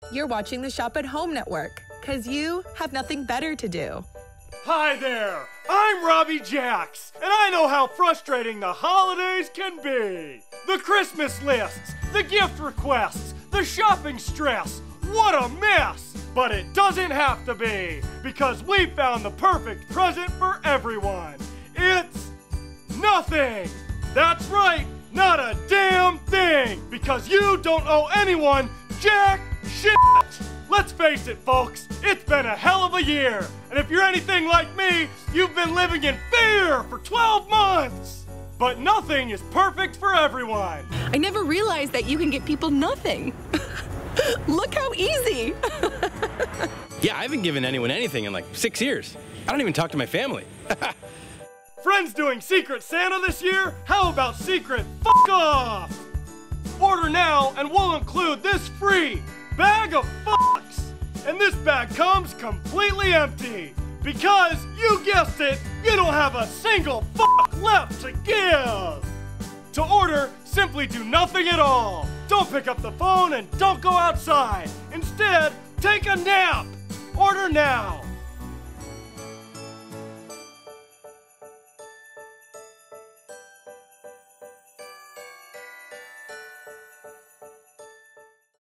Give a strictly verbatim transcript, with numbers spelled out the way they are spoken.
You're watching the Shop at Home Network, because you have nothing better to do. Hi there, I'm Robbie Jacks, and I know how frustrating the holidays can be. The Christmas lists, the gift requests, the shopping stress, what a mess! But it doesn't have to be, because we found the perfect present for everyone. It's nothing! That's right, not a damn thing, because you don't owe anyone jack shit! Let's face it, folks, it's been a hell of a year, and if you're anything like me, you've been living in fear for twelve months! But nothing is perfect for everyone! I never realized that you can get people nothing. Look how easy! Yeah, I haven't given anyone anything in like six years. I don't even talk to my family. Friends doing Secret Santa this year? How about Secret Fuck Off? Order now and we'll include this free bag of fucks. And this bag comes completely empty. Because, you guessed it, you don't have a single fuck left to give. To order, simply do nothing at all. Don't pick up the phone and don't go outside. Instead, take a nap. Order now.